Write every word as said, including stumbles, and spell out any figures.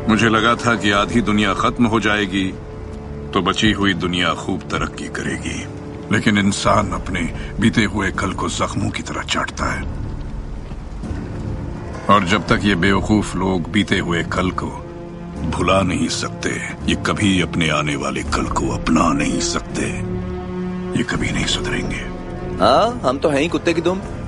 मुझे लगा था कि आधी दुनिया खत्म हो जाएगी तो बची हुई दुनिया खूब तरक्की करेगी, लेकिन इंसान अपने बीते हुए कल को जख्मों की तरह चाटता है। और जब तक ये बेवकूफ लोग बीते हुए कल को भुला नहीं सकते, ये कभी अपने आने वाले कल को अपना नहीं सकते। ये कभी नहीं सुधरेंगे। हाँ, हम तो हैं ही कुत्ते की दुम।